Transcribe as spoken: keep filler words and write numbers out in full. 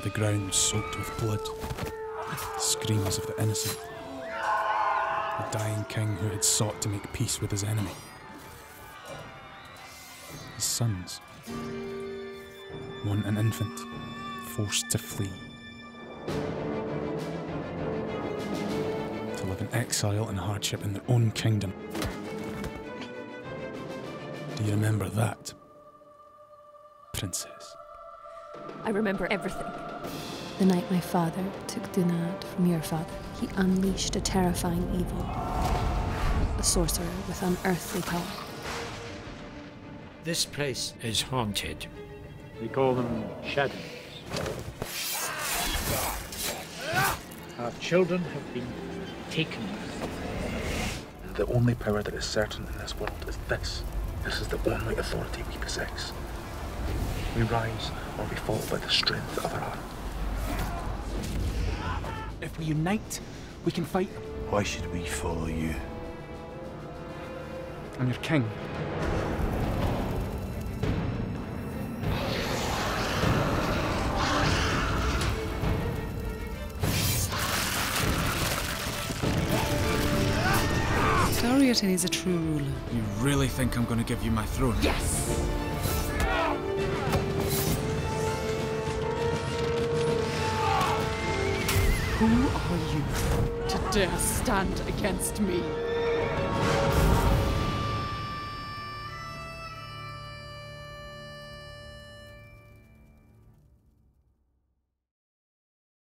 the ground soaked with blood. The screams of the innocent. The dying king who had sought to make peace with his enemy. His sons. One an infant, forced to flee. To live in exile and hardship in their own kingdom. Do you remember that, princess? I remember everything. The night my father took Dunad from your father, he unleashed a terrifying evil. A sorcerer with unearthly power. This place is haunted. We call them shadows. Our children have been taken. The only power that is certain in this world is this. This is the only authority we possess. We rise or we fall by the strength of our arm. If we unite, we can fight them. Why should we follow you? I'm your king. Dalriata needs a true ruler. You really think I'm going to give you my throne? Yes! Who are you to dare stand against me?